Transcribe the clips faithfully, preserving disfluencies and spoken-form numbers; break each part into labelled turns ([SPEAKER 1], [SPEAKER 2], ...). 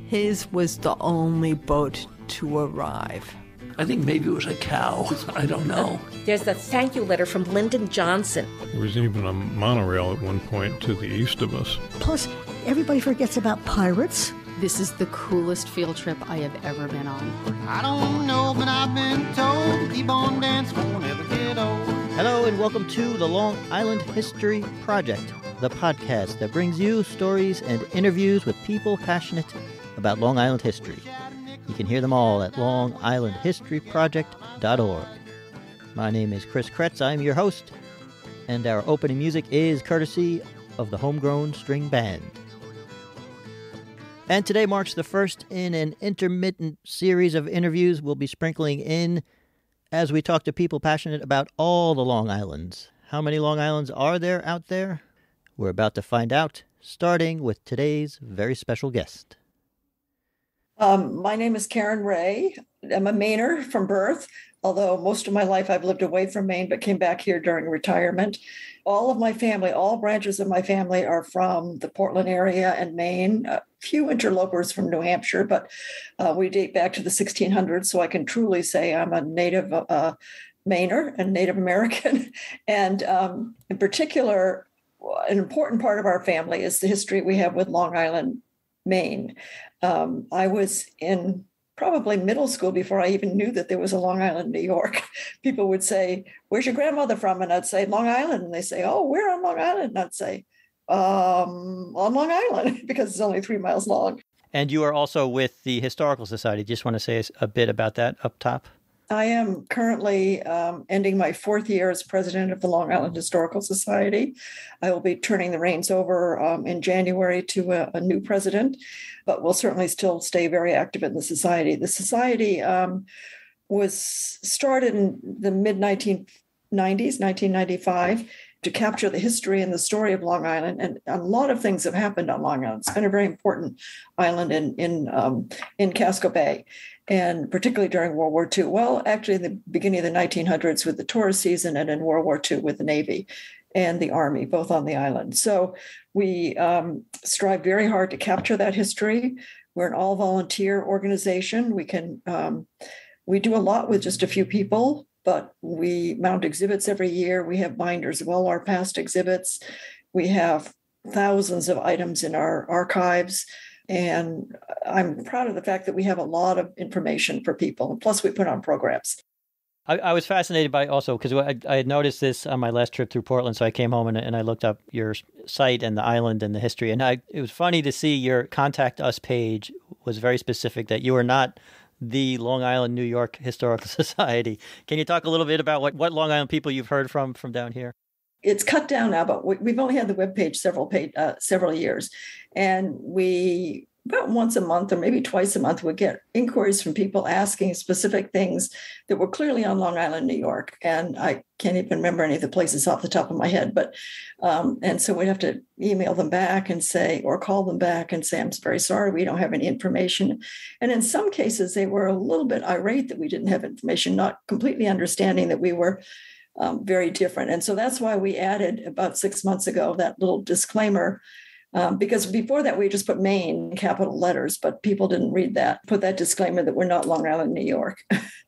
[SPEAKER 1] His was the only boat to arrive.
[SPEAKER 2] I think maybe it was a cow. I don't know.
[SPEAKER 3] There's a thank you letter from Lyndon Johnson.
[SPEAKER 4] There was even a monorail at one point to the east of us.
[SPEAKER 5] Plus, everybody forgets about pirates.
[SPEAKER 6] This is the coolest field trip I have ever been on.
[SPEAKER 7] I don't know, but I've been told, keep on dancing, won't ever get old.
[SPEAKER 8] Hello and welcome to the Long Island History Project, the podcast that brings you stories and interviews with people passionate about Long Island history. You can hear them all at long island history project dot org. My name is Chris Kretz. I'm your host, and our opening music is courtesy of the Homegrown String Band. And today marks the first in an intermittent series of interviews we'll be sprinkling in as we talk to people passionate about all the Long Islands. How many Long Islands are there out there? We're about to find out, starting with today's very special guest.
[SPEAKER 9] Um, my name is Karen Ray. I'm a Mainer from birth, although most of my life I've lived away from Maine, but came back here during retirement. All of my family, all branches of my family are from the Portland area and Maine. A few interlopers from New Hampshire, but uh, we date back to the sixteen hundreds, so I can truly say I'm a native uh, Mainer and Native American. And um, in particular, an important part of our family is the history we have with Long Island, Maine. Um, I was in probably middle school before I even knew that there was a Long Island, New York. People would say, "Where's your grandmother from?" And I'd say, "Long Island." And they say, "Oh, we're on Long Island." And I'd say, um, on Long Island, because it's only three miles long.
[SPEAKER 8] And you are also with the Historical Society. Just want to say a bit about that up top.
[SPEAKER 9] I am currently um, ending my fourth year as president of the Long Island Historical Society. I will be turning the reins over um, in January to a, a new president, but will certainly still stay very active in the society. The society um, was started in the mid nineteen nineties, nineteen ninety-five, to capture the history and the story of Long Island. And a lot of things have happened on Long Island. It's been a very important island in, in, um, in Casco Bay, and particularly during World War Two. Well, actually, in the beginning of the nineteen hundreds with the tourist season, and in World War Two with the Navy and the Army, both on the island. So we um, strive very hard to capture that history. We're an all-volunteer organization. We can um, we do a lot with just a few people, but we mount exhibits every year. We have binders of all our past exhibits. We have thousands of items in our archives. And I'm proud of the fact that we have a lot of information for people. And plus, we put on programs.
[SPEAKER 8] I, I was fascinated by also, because I, I had noticed this on my last trip through Portland. So I came home and, and I looked up your site and the island and the history. And I, it was funny to see your Contact Us page was very specific, that you are not the Long Island, New York Historical Society. Can you talk a little bit about what, what Long Island people you've heard from from down here?
[SPEAKER 9] It's cut down now, but we, we've only had the webpage several page, uh, several years. And we, about once a month or maybe twice a month, would get inquiries from people asking specific things that were clearly on Long Island, New York. And I can't even remember any of the places off the top of my head. But um, and so we'd have to email them back and say, or call them back and say, "I'm very sorry, we don't have any information." And in some cases, they were a little bit irate that we didn't have information, not completely understanding that we were Um, very different. And so that's why we added about six months ago that little disclaimer, um, because before that we just put Maine in capital letters, but people didn't read that. Put that disclaimer that we're not Long Island, New York,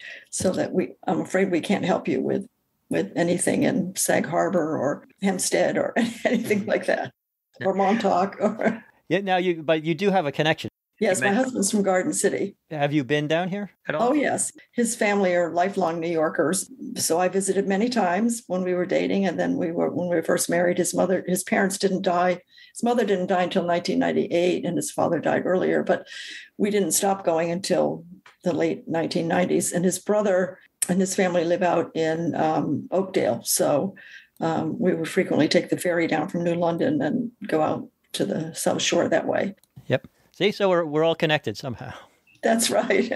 [SPEAKER 9] so that we, I'm afraid we can't help you with, with anything in Sag Harbor or Hempstead or anything like that, or Montauk. Or...
[SPEAKER 8] Yeah, now you, but you do have a connection.
[SPEAKER 9] Yes, my husband's from Garden City.
[SPEAKER 8] Have you been down here at all?
[SPEAKER 9] Oh, yes. His family are lifelong New Yorkers. So I visited many times when we were dating. And then we were, when we were first married, his mother, his parents didn't die. His mother didn't die until nineteen ninety-eight, and his father died earlier. But we didn't stop going until the late nineteen nineties. And his brother and his family live out in um, Oakdale. So um, we would frequently take the ferry down from New London and go out to the South Shore that way.
[SPEAKER 8] Yep. See, so we're we're all connected somehow.
[SPEAKER 9] That's right.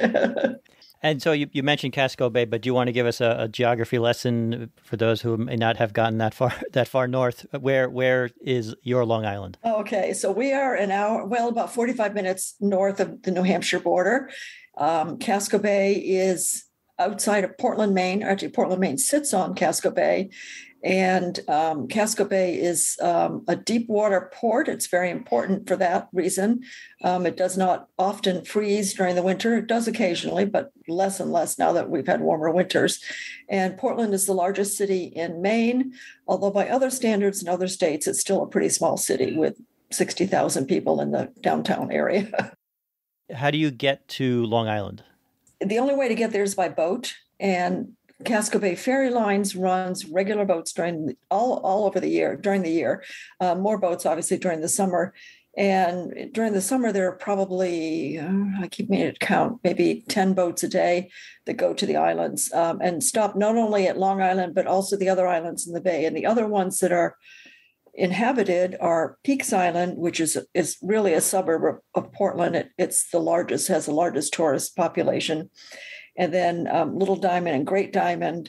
[SPEAKER 8] And so you, you mentioned Casco Bay, but do you want to give us a, a geography lesson for those who may not have gotten that far that far north? Where where is your Long Island?
[SPEAKER 9] Okay, so we are an hour, well, about forty-five minutes north of the New Hampshire border. Um, Casco Bay is outside of Portland, Maine. Actually, Portland, Maine sits on Casco Bay. And um, Casco Bay is um, a deep water port. It's very important for that reason. Um, it does not often freeze during the winter. It does occasionally, but less and less now that we've had warmer winters. And Portland is the largest city in Maine, although by other standards in other states, it's still a pretty small city with sixty thousand people in the downtown area.
[SPEAKER 8] How do you get to Long Island?
[SPEAKER 9] The only way to get there is by boat. And Casco Bay Ferry Lines runs regular boats during all, all over the year, during the year. Uh, more boats, obviously, during the summer. And during the summer, there are probably, uh, I keep making it count, maybe ten boats a day that go to the islands um, and stop not only at Long Island, but also the other islands in the bay. And the other ones that are inhabited are Peaks Island, which is, is really a suburb of, of Portland. It, it's the largest, has the largest tourist population. And then um, Little Diamond and Great Diamond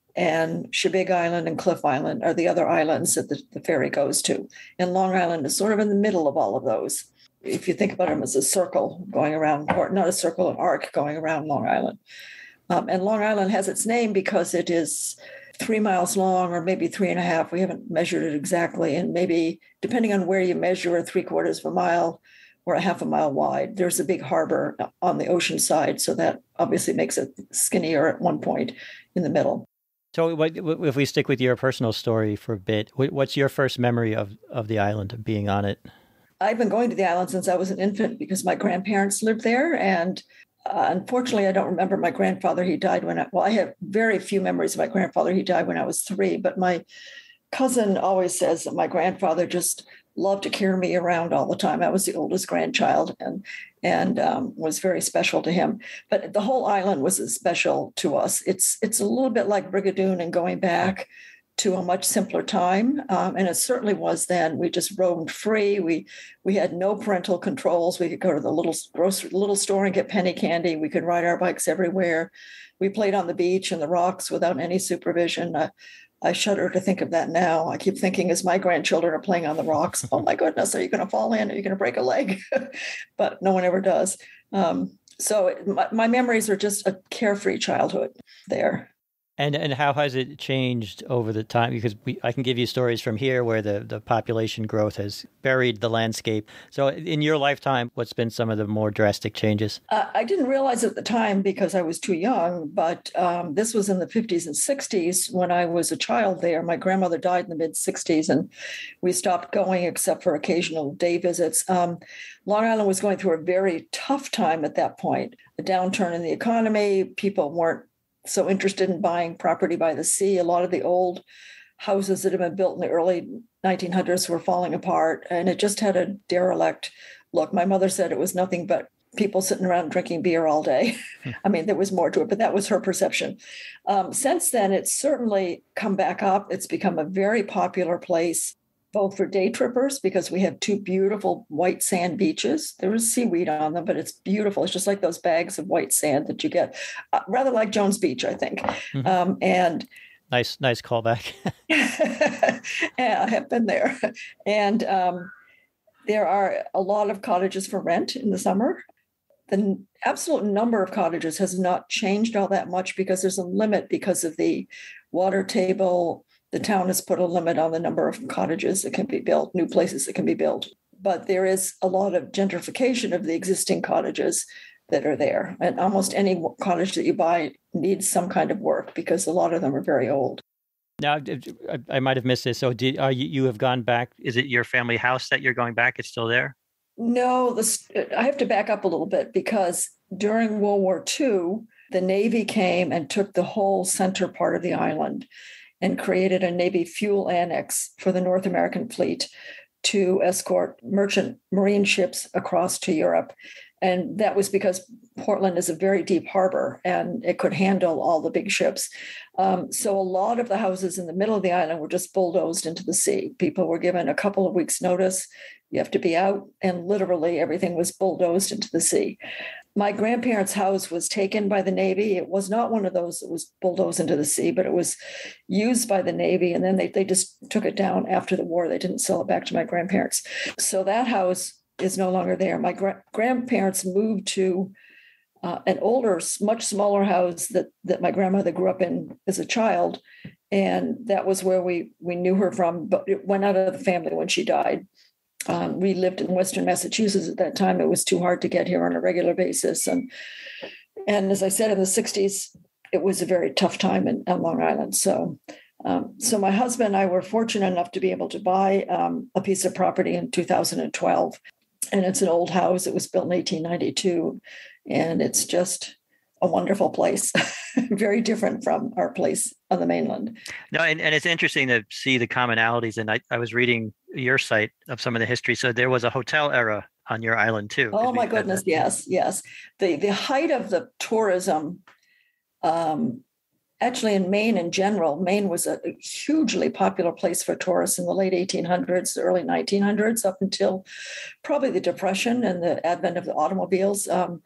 [SPEAKER 9] and Shebig Island and Cliff Island are the other islands that the, the ferry goes to. And Long Island is sort of in the middle of all of those. If you think about them as a circle going around, or not a circle, an arc going around Long Island. Um, and Long Island has its name because it is three miles long, or maybe three and a half. We haven't measured it exactly. And maybe, depending on where you measure, three quarters of a mile or a half a mile wide. There's a big harbor on the ocean side, so that obviously makes it skinnier at one point in the middle.
[SPEAKER 8] So what, if we stick with your personal story for a bit, what's your first memory of, of the island, of being on it?
[SPEAKER 9] I've been going to the island since I was an infant because my grandparents lived there. And uh, unfortunately, I don't remember my grandfather. He died when I, well, I have very few memories of my grandfather. He died when I was three, but my cousin always says that my grandfather just loved to carry me around all the time. I was the oldest grandchild and and um, was very special to him. But the whole island was special to us. It's it's a little bit like Brigadoon and going back to a much simpler time. Um, and it certainly was then. We just roamed free. We we had no parental controls. We could go to the little grocery little store and get penny candy. We could ride our bikes everywhere. We played on the beach and the rocks without any supervision. Uh, I shudder to think of that now. I keep thinking as my grandchildren are playing on the rocks, oh my goodness, are you going to fall in? Are you going to break a leg? But no one ever does. Um, so it, my, my memories are just a carefree childhood there.
[SPEAKER 8] And and how has it changed over the time? Because we, I can give you stories from here where the, the population growth has buried the landscape. So in your lifetime, what's been some of the more drastic changes?
[SPEAKER 9] Uh, I didn't realize at the time because I was too young, but um, this was in the fifties and sixties when I was a child there. My grandmother died in the mid-sixties and we stopped going except for occasional day visits. Um, Long Island was going through a very tough time at that point. A downturn in the economy, people weren't so interested in buying property by the sea. A lot of the old houses that had been built in the early nineteen hundreds were falling apart, and it just had a derelict look. My mother said it was nothing but people sitting around drinking beer all day. I mean, there was more to it, but that was her perception. Um, since then, it's certainly come back up. It's become a very popular place, both for day trippers, because we have two beautiful white sand beaches. There is seaweed on them, but it's beautiful. It's just like those bags of white sand that you get, uh, rather like Jones Beach, I think. Mm-hmm. Um, and
[SPEAKER 8] nice, nice callback.
[SPEAKER 9] Yeah, I have been there. And um, there are a lot of cottages for rent in the summer. The absolute number of cottages has not changed all that much because there's a limit because of the water table. The town has put a limit on the number of cottages that can be built, new places that can be built. But there is a lot of gentrification of the existing cottages that are there. And almost any cottage that you buy needs some kind of work because a lot of them are very old.
[SPEAKER 8] Now, I might have missed this. So did, are you, you have gone back? Is it your family house that you're going back? It's still there?
[SPEAKER 9] No, this, I have to back up a little bit because during World War Two, the Navy came and took the whole center part of the island and created a Navy fuel annex for the North American fleet to escort merchant marine ships across to Europe. And that was because Portland is a very deep harbor and it could handle all the big ships. Um, so a lot of the houses in the middle of the island were just bulldozed into the sea. People were given a couple of weeks' notice. You have to be out, and literally everything was bulldozed into the sea. My grandparents' house was taken by the Navy. It was not one of those that was bulldozed into the sea, but it was used by the Navy. And then they, they just took it down after the war. They didn't sell it back to my grandparents. So that house is no longer there. My gra- grandparents moved to uh, an older, much smaller house that that my grandmother grew up in as a child, and that was where we we knew her from. But it went out of the family when she died. Um, we lived in Western Massachusetts at that time. It was too hard to get here on a regular basis, and and as I said, in the sixties, it was a very tough time in, on Long Island. So. Um, so my husband and I were fortunate enough to be able to buy um, a piece of property in two thousand twelve. And it's an old house. It was built in eighteen ninety-two. And it's just a wonderful place, very different from our place on the mainland.
[SPEAKER 8] No, and, and it's interesting to see the commonalities. And I, I was reading your site of some of the history. So there was a hotel era on your island too.
[SPEAKER 9] Oh my goodness, yes, yes. The, the height of the tourism um actually, in Maine in general, Maine was a hugely popular place for tourists in the late eighteen hundreds, early nineteen hundreds, up until probably the Depression and the advent of the automobiles. Um,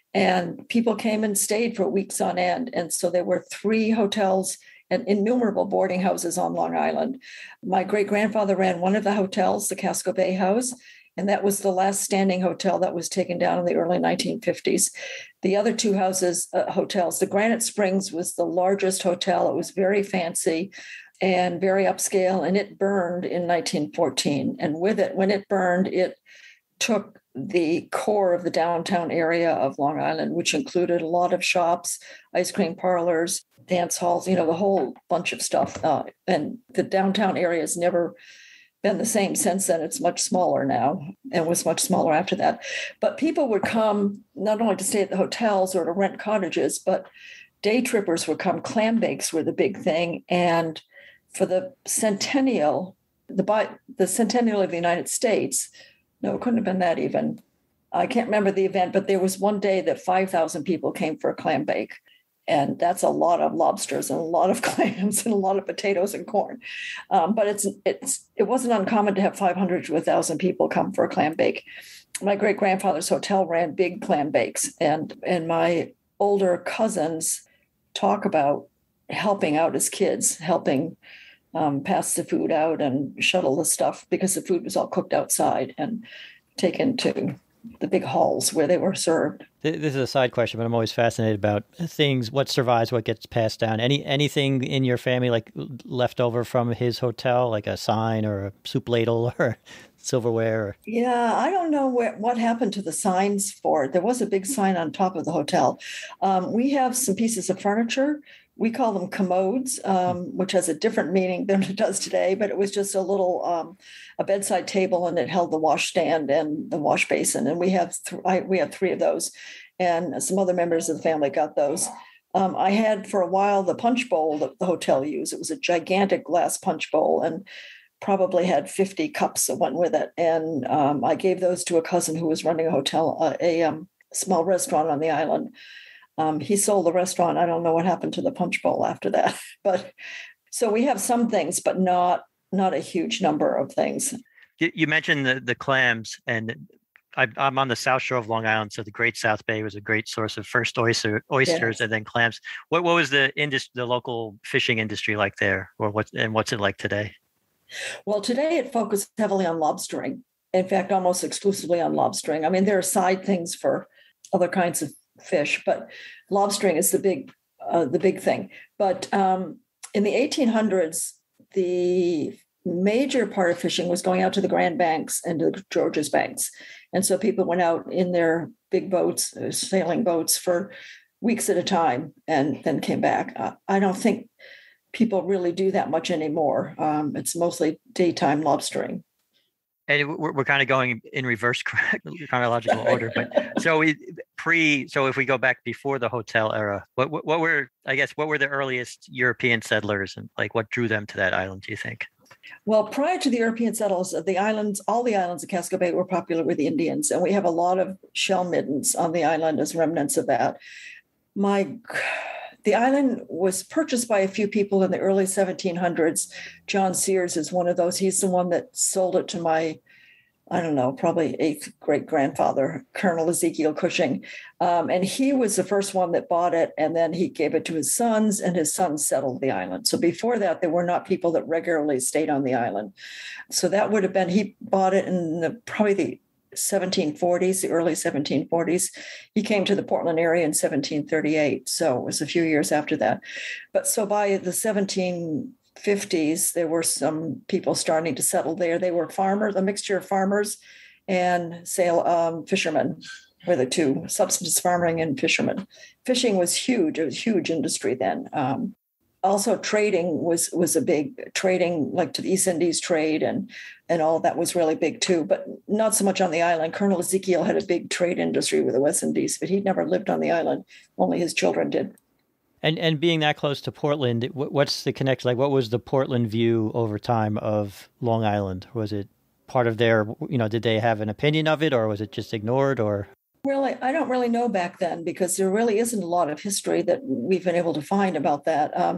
[SPEAKER 9] and people came and stayed for weeks on end. And so there were three hotels and innumerable boarding houses on Long Island. My great-grandfather ran one of the hotels, the Casco Bay House, and that was the last standing hotel that was taken down in the early nineteen fifties. The other two houses, uh, hotels, the Granite Springs was the largest hotel. It was very fancy and very upscale, and it burned in nineteen fourteen. And with it, when it burned, it took the core of the downtown area of Long Island, which included a lot of shops, ice cream parlors, dance halls, you know, the whole bunch of stuff. Uh, and the downtown area has never been the same since then. It's much smaller now and was much smaller after that. But people would come not only to stay at the hotels or to rent cottages, but day trippers would come. Clam bakes were the big thing. And for the centennial, the, the centennial of the United States, no, it couldn't have been that even. I can't remember the event, but there was one day that five thousand people came for a clam bake. And that's a lot of lobsters and a lot of clams and a lot of potatoes and corn. Um, but it's it's it wasn't uncommon to have five hundred to one thousand people come for a clam bake. My great-grandfather's hotel ran big clam bakes. And, and my older cousins talk about helping out as kids, helping um, pass the food out and shuttle the stuff because the food was all cooked outside and taken to the big halls where they were served.
[SPEAKER 8] This is a side question, but I'm always fascinated about things, what survives, what gets passed down. Any anything in your family like left over from his hotel, like a sign or a soup ladle or silverware? Or... Yeah,
[SPEAKER 9] I don't know where, what happened to the signs for it. There was a big sign on top of the hotel. Um, we have some pieces of furniture. We call them commodes, um, which has a different meaning than it does today, but it was just a little, um, a bedside table, and it held the washstand and the wash basin. And we have, th- I, we have three of those, and some other members of the family got those. Um, I had for a while the punch bowl that the hotel used. It was a gigantic glass punch bowl and probably had fifty cups that went with it. And um, I gave those to a cousin who was running a hotel, uh, a um, small restaurant on the island. Um, he sold the restaurant. I don't know what happened to the punch bowl after that. But so we have some things, but not not a huge number of things.
[SPEAKER 8] You mentioned the, the clams, and I, I'm on the South Shore of Long Island, so the Great South Bay was a great source of first oyster, oysters, yes. And then clams. What what was the industry, the local fishing industry like there, or what, and what's it like today?
[SPEAKER 9] Well, today it focused heavily on lobstering. In fact, almost exclusively on lobstering. I mean, there are side things for other kinds of fish, but lobstering is the big, uh, the big thing. But um, in the eighteen hundreds, the major part of fishing was going out to the Grand Banks and to the Georges Banks. And so people went out in their big boats, sailing boats for weeks at a time, and then came back. Uh, I don't think people really do that much anymore. Um, it's mostly daytime lobstering.
[SPEAKER 8] And we're, we're kind of going in reverse chronological order, but so we pre, so if we go back before the hotel era, what, what, what were, I guess, what were the earliest European settlers, and like what drew them to that island, do you think?
[SPEAKER 9] Well, prior to the European settlers, the islands, all the islands of Casco Bay were popular with the Indians, and we have a lot of shell middens on the island as remnants of that. My, the island was purchased by a few people in the early seventeen hundreds. John Sears is one of those. He's the one that sold it to my, I don't know, probably eighth great grandfather, Colonel Ezekiel Cushing. Um, and he was the first one that bought it. And then he gave it to his sons, and his sons settled the island. So before that, there were not people that regularly stayed on the island. So that would have been, he bought it in the, probably the seventeen forties, the early seventeen forties. He came to the Portland area in seventeen thirty-eight, so it was a few years after that. But so by the seventeen fifties, there were some people starting to settle there. They were farmers, a mixture of farmers and sail um, fishermen were the two, subsistence farming and fishermen. Fishing was huge. It was a huge industry then. Um, also trading was was a big trading, like to the East Indies trade and and all that was really big too, but not so much on the island. Colonel Ezekiel had a big trade industry with the West Indies, but he'd never lived on the island. Only his children did.
[SPEAKER 8] And and being that close to Portland, what's the connection? Like, what was the Portland view over time of Long Island? Was it part of their, you know, did they have an opinion of it, or was it just ignored, or?
[SPEAKER 9] Really, I don't really know back then because there really isn't a lot of history that we've been able to find about that. Um,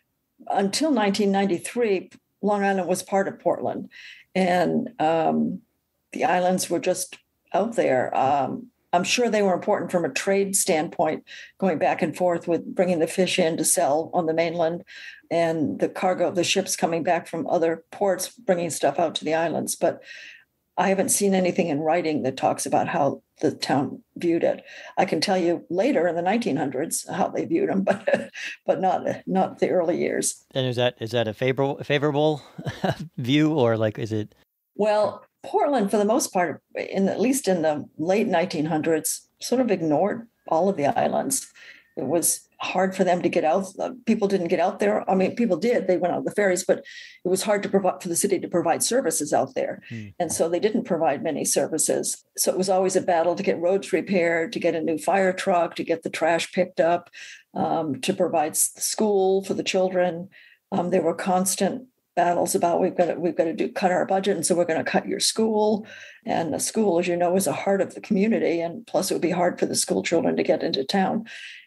[SPEAKER 9] until nineteen ninety-three, Long Island was part of Portland, and um, the islands were just out there. Um, I'm sure they were important from a trade standpoint, going back and forth with bringing the fish in to sell on the mainland and the cargo of the ships coming back from other ports, bringing stuff out to the islands. But I haven't seen anything in writing that talks about how the town viewed it. I can tell you later in the nineteen hundreds how they viewed them, but but not not the early years.
[SPEAKER 8] And is that is that a favorable favorable view, or like is it?
[SPEAKER 9] Well, Portland, for the most part, in at least in the late nineteen hundreds, sort of ignored all of the islands. It was hard for them to get out. People didn't get out there. I mean, people did. They went on the ferries, but it was hard to provide for the city to provide services out there. Hmm. And so they didn't provide many services. So it was always a battle to get roads repaired, to get a new fire truck, to get the trash picked up, um, to provide school for the children. Um, there were constant battles about we've got to, we've got to do cut our budget, and so we're going to cut your school. And the school, as you know, is a heart of the community, and plus it would be hard for the school children to get into town.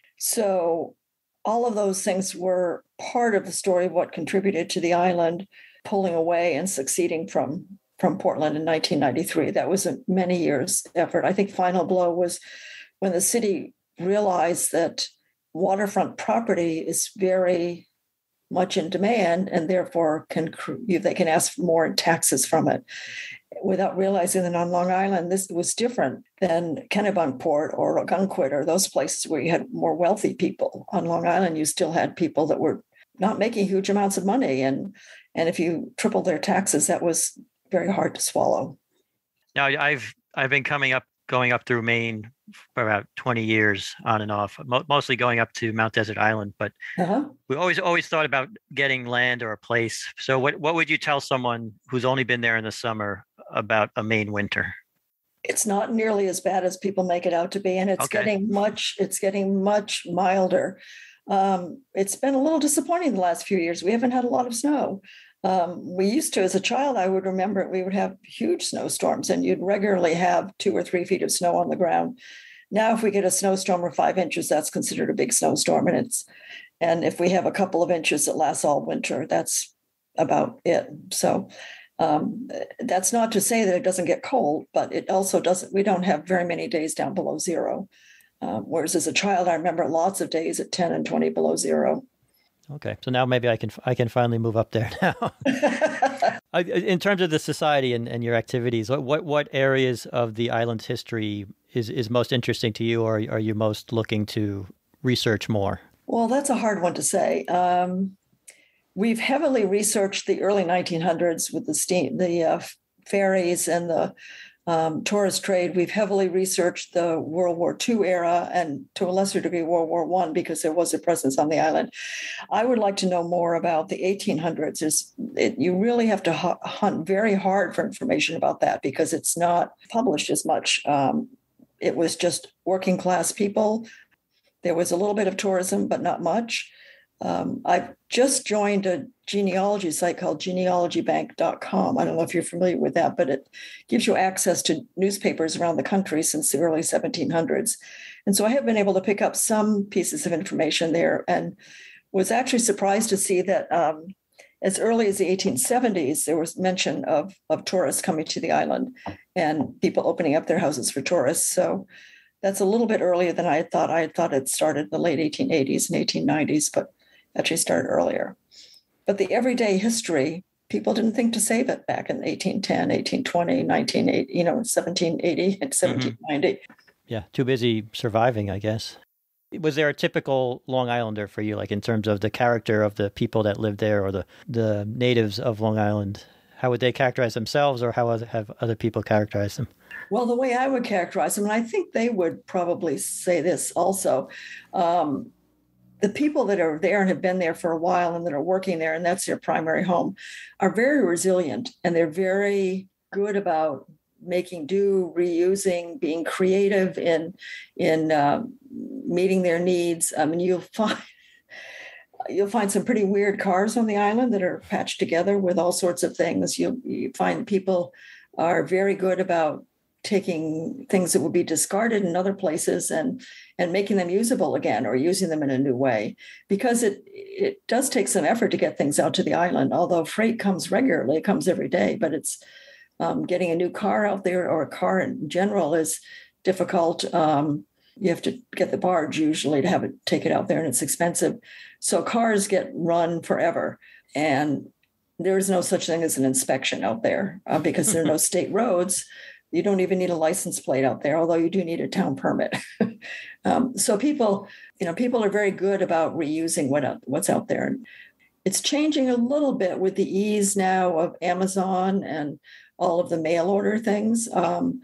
[SPEAKER 9] So all of those things were part of the story of what contributed to the island pulling away and succeeding from, from Portland in nineteen ninety-three. That was a many years effort. I think final blow was when the city realized that waterfront property is very much in demand, and therefore can they can ask for more in taxes from it, without realizing that on Long Island this was different than Kennebunkport or Ogunquit or those places where you had more wealthy people. On Long Island, you still had people that were not making huge amounts of money, and and if you tripled their taxes, that was very hard to swallow.
[SPEAKER 8] Now, I've I've been coming up, going up through Maine for about twenty years on and off, mo- mostly going up to Mount Desert Island. But uh-huh. we always always thought about getting land or a place. So what, what would you tell someone who's only been there in the summer about a Maine winter?
[SPEAKER 9] It's not nearly as bad as people make it out to be, and it's okay. getting much it's getting much milder. Um, it's been a little disappointing the last few years. We haven't had a lot of snow. Um, we used to, as a child, I would remember we would have huge snowstorms, and you'd regularly have two or three feet of snow on the ground. Now, if we get a snowstorm of five inches, that's considered a big snowstorm. And it's, and if we have a couple of inches that lasts all winter, that's about it. So um, that's not to say that it doesn't get cold, but it also doesn't, we don't have very many days down below zero. Um, whereas as a child, I remember lots of days at ten and twenty below zero.
[SPEAKER 8] Okay, so now maybe I can I can finally move up there now. In terms of the society and, and your activities, what, what what areas of the island's history is, is most interesting to you, or are you most looking to research more? Well,
[SPEAKER 9] that's a hard one to say. Um, we've heavily researched the early nineteen hundreds with the steam, the uh, ferries and the Um, tourist trade. We've heavily researched the World War Two era and to a lesser degree World War One because there was a presence on the island. I would like to know more about the eighteen hundreds. Is it, you really have to hunt very hard for information about that because it's not published as much. Um, it was just working class people. There was a little bit of tourism, but not much. Um, I've just joined a genealogy site called genealogy bank dot com. I don't know if you're familiar with that, but it gives you access to newspapers around the country since the early seventeen hundreds. And so I have been able to pick up some pieces of information there and was actually surprised to see that um, as early as the eighteen seventies, there was mention of, of tourists coming to the island and people opening up their houses for tourists. So that's a little bit earlier than I had thought. I had thought it started in the late eighteen eighties and eighteen nineties, but actually started earlier. But the everyday history people didn't think to save it back in eighteen ten, eighteen twenty, nineteen eighty, you know, seventeen eighty and seventeen ninety.
[SPEAKER 8] Mm-hmm. Yeah, too busy surviving, I guess. Was there a typical Long Islander for you, like in terms of the character of the people that lived there or the, the natives of Long Island? How would they characterize themselves, or how other, have other people characterized them?
[SPEAKER 9] Well, the way I would characterize them, and I think they would probably say this also, um, the people that are there and have been there for a while and that are working there, and that's their primary home, are very resilient, and they're very good about making do, reusing, being creative in in um, meeting their needs. I mean, you'll find you'll find some pretty weird cars on the island that are patched together with all sorts of things. You'll you find people are very good about taking things that would be discarded in other places and and making them usable again, or using them in a new way, because it it does take some effort to get things out to the island. Although freight comes regularly, it comes every day, but it's Um, getting a new car out there, or a car in general, is difficult. Um, you have to get the barge usually to have it take it out there, and it's expensive. So cars get run forever, and there is no such thing as an inspection out there uh, because there are no state roads. You don't even need a license plate out there, although you do need a town permit. um, so people, you know, people are very good about reusing what what's out there. It's changing a little bit with the ease now of Amazon and all of the mail order things. Um,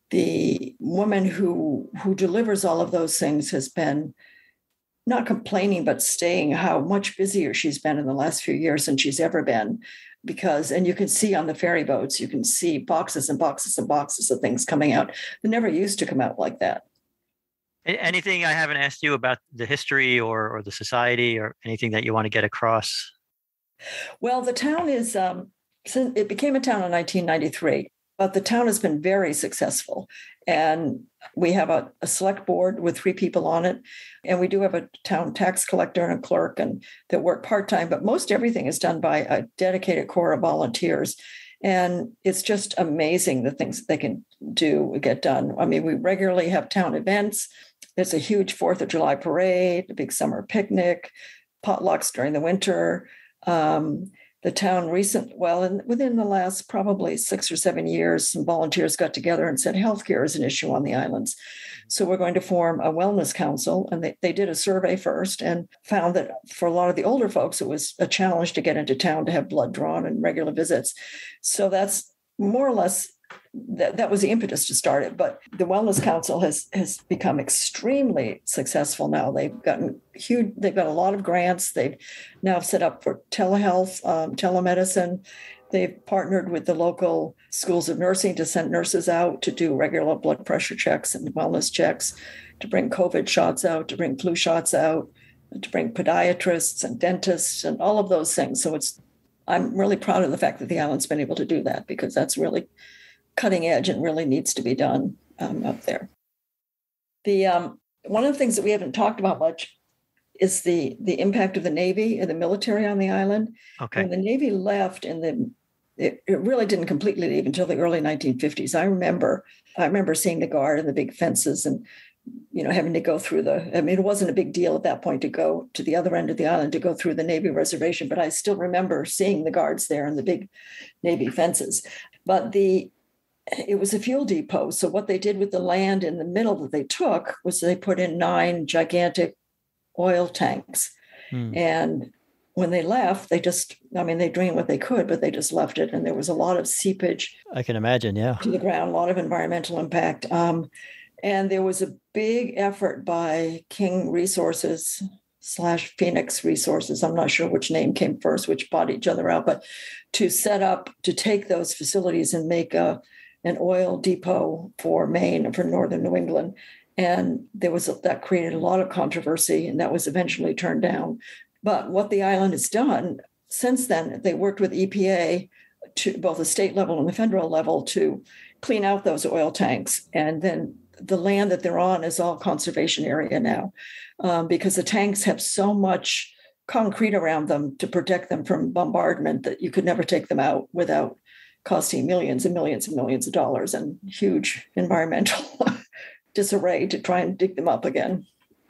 [SPEAKER 9] the woman who who delivers all of those things has been not complaining, but saying how much busier she's been in the last few years than she's ever been. Because, and you can see on the ferry boats, you can see boxes and boxes and boxes of things coming out. They never used to come out like that.
[SPEAKER 8] Anything I haven't asked you about the history or, or the society, or anything that you want to get across?
[SPEAKER 9] Well, the town is, um, it became a town in nineteen ninety-three, but the town has been very successful. And we have a, a select board with three people on it. And we do have a town tax collector and a clerk and that work part-time, but most everything is done by a dedicated core of volunteers. And it's just amazing the things that they can do, get done. I mean, we regularly have town events. There's a huge Fourth of July parade, a big summer picnic, potlucks during the winter. Um, the town recent, well, in, within the last probably six or seven years, some volunteers got together and said healthcare is an issue on the islands. So we're going to form a wellness council. And they, they did a survey first and found that for a lot of the older folks, it was a challenge to get into town to have blood drawn and regular visits. So that's more or less, that, that was the impetus to start it. But the Wellness Council has has become extremely successful now. They've gotten huge, they've got a lot of grants. They've now set up for telehealth, um, telemedicine. They've partnered with the local schools of nursing to send nurses out to do regular blood pressure checks and wellness checks, to bring COVID shots out, to bring flu shots out, to bring podiatrists and dentists and all of those things. So it's, I'm really proud of the fact that the island's been able to do that, because that's really cutting edge and really needs to be done um, up there. The um, one of the things that we haven't talked about much is the the impact of the Navy and the military on the island.
[SPEAKER 8] Okay.
[SPEAKER 9] When the Navy left, and the it, it really didn't completely leave until the early nineteen fifties. I remember I remember seeing the guard and the big fences, and you know having to go through the. I mean, it wasn't a big deal at that point to go to the other end of the island to go through the Navy reservation, but I still remember seeing the guards there and the big Navy fences. But the It was a fuel depot. So what they did with the land in the middle that they took was they put in nine gigantic oil tanks. Hmm. And when they left, they just, I mean, they drained what they could, but they just left it. And there was a lot of seepage.
[SPEAKER 8] I can imagine, yeah.
[SPEAKER 9] To the ground, a lot of environmental impact. Um, and there was a big effort by King Resources slash Phoenix Resources. I'm not sure which name came first, which bought each other out, but to set up, to take those facilities and make a an oil depot for Maine and for northern New England. And there was a, that created a lot of controversy, and that was eventually turned down. But what the island has done since then, they worked with E P A to both the state level and the federal level to clean out those oil tanks. And then the land that they're on is all conservation area now, um, because the tanks have so much concrete around them to protect them from bombardment that you could never take them out without costing millions and millions and millions of dollars and huge environmental disarray to try and dig them up again.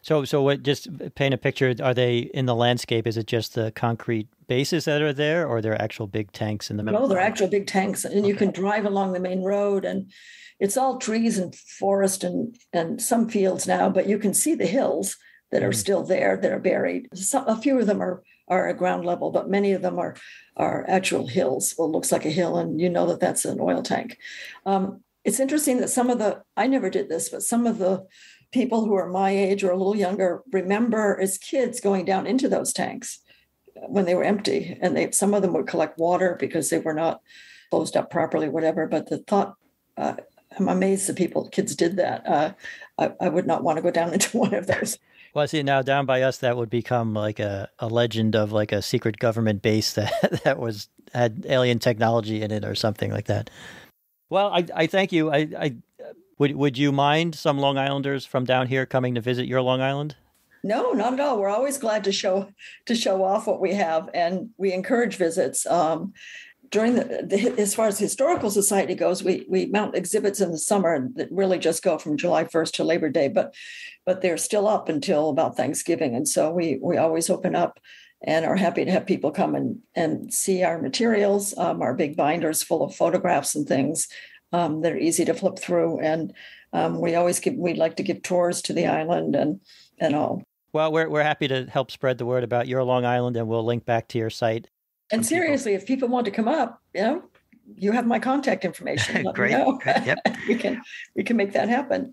[SPEAKER 8] So, so what? Just paint a picture. Are they in the landscape? Is it just the concrete bases that are there, or are there actual big tanks in the middle?
[SPEAKER 9] No, they're actual big tanks, and okay. You can drive along the main road, and it's all trees and forest and and some fields now. But you can see the hills that are mm. still there, that are buried. Some, a few of them are are at ground level, but many of them are are actual hills. Well, it looks like a hill, and you know that that's an oil tank. Um, it's interesting that some of the I never did this, but some of the people who are my age or a little younger remember as kids going down into those tanks when they were empty, and they some of them would collect water because they were not closed up properly, whatever. But the thought, uh, I'm amazed that people, kids did that. Uh, I, I would not want to go down into one of those.
[SPEAKER 8] Well, I see now down by us, that would become like a, a legend of like a secret government base that, that was had alien technology in it or something like that. Well, I, I thank you. I, I Would would you mind some Long Islanders from down here coming to visit your Long Island?
[SPEAKER 9] No, not at all. We're always glad to show to show off what we have, and we encourage visits. Um, during the, the as far as the Historical Society goes, we we mount exhibits in the summer that really just go from July first to Labor Day, but but they're still up until about Thanksgiving, and so we we always open up and are happy to have people come and and see our materials, um, our big binders full of photographs and things. Um, they're easy to flip through, and um, we always give. We like to give tours to the island and and all.
[SPEAKER 8] Well, we're we're happy to help spread the word about your Long Island, and we'll link back to your site.
[SPEAKER 9] And seriously, people. if people want to come up, you know, you have my contact information. Let
[SPEAKER 8] Great.
[SPEAKER 9] me know.
[SPEAKER 8] Great. Yep.
[SPEAKER 9] we can we can make that happen.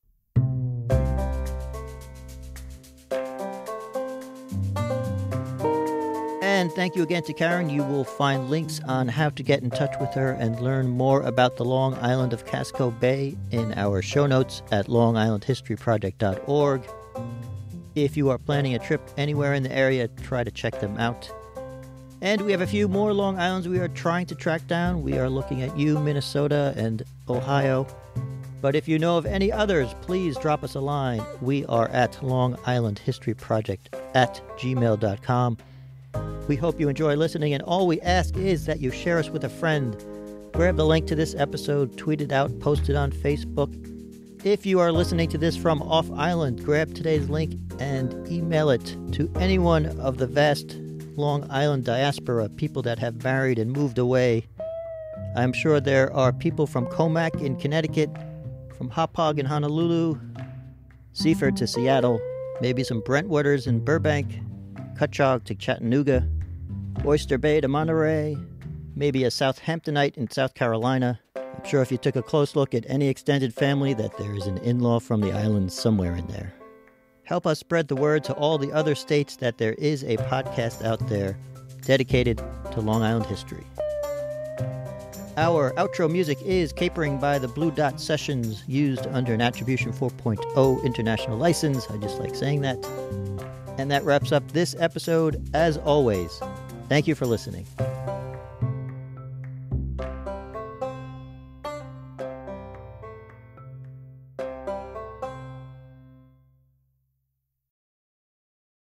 [SPEAKER 8] And thank you again to Karen. You will find links on how to get in touch with her and learn more about the Long Island of Casco Bay in our show notes at long island history project dot org. If you are planning a trip anywhere in the area, try to check them out. And we have a few more Long Islands we are trying to track down. We are looking at you, Minnesota, and Ohio. But if you know of any others, please drop us a line. We are at long island history project at gmail dot com. We hope you enjoy listening, and all we ask is that you share us with a friend. Grab the link to this episode, tweet it out, post it on Facebook. If you are listening to this from off island, grab today's link and email it to anyone of the vast Long Island diaspora, people that have married and moved away. I'm sure there are people from Comac in Connecticut, from Hauppauge in Honolulu, Seaford to Seattle, maybe some Brentwooders in Burbank, Cutchogue to Chattanooga, Oyster Bay to Monterey, maybe a Southamptonite in South Carolina. I'm sure if you took a close look at any extended family that there is an in-law from the islands somewhere in there. Help us spread the word to all the other states that there is a podcast out there dedicated to Long Island history. Our outro music is Capering by the Blue Dot Sessions, used under an Attribution four point oh international license. I just like saying that. And that wraps up this episode. As always, thank you for listening.